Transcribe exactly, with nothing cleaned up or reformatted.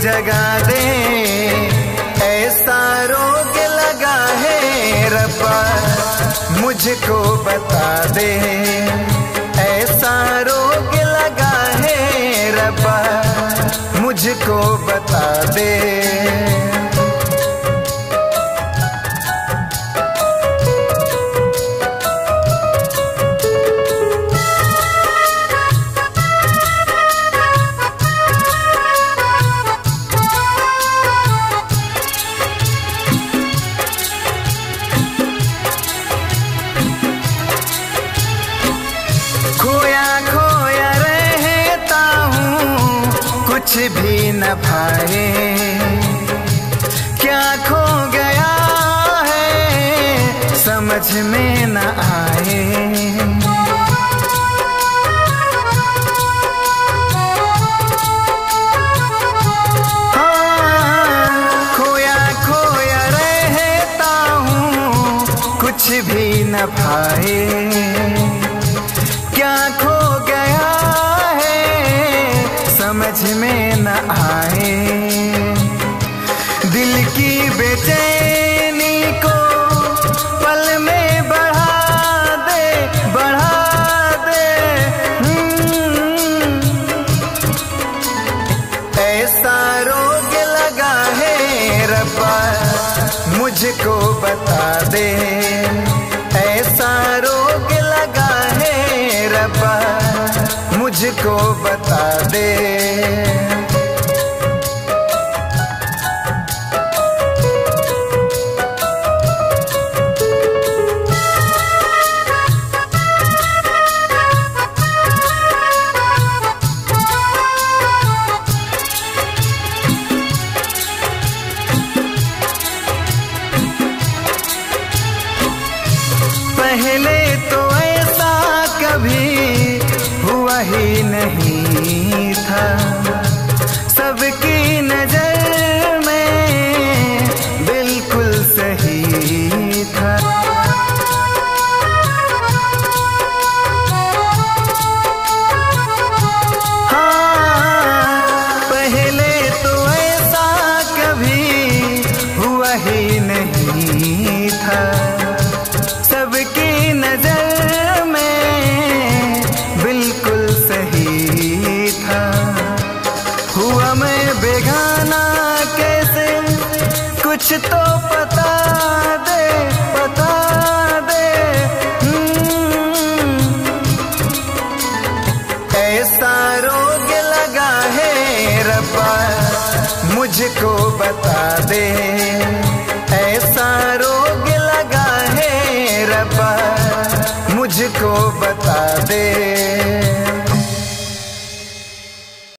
जगा दे, ऐसा रोग लगा है रब्बा मुझको बता दे, ऐसा रोग लगा है रब्बा मुझको बता दे। खोया खोया रहता हूँ कुछ भी न पाए, क्या खो गया है समझ में न आए। हाँ, खोया खोया रहता हूँ कुछ भी न पाए, क्या खो गया है समझ में न आए। दिल की बेचैनी को पल में बढ़ा दे, बढ़ा दे। ऐसा रोग लगा है रब्बा मुझको बता दे, ऐसा रोग लगा है रब्बा मुझको बता दे। पहले तो ऐसा कभी हुआ ही नहीं था, सबकी नजर में बिल्कुल सही था। हाँ, पहले तो ऐसा कभी हुआ ही नहीं था, सबकी नजर में बिल्कुल सही था। हुआ मैं बेगाना कैसे कुछ तो पता दे,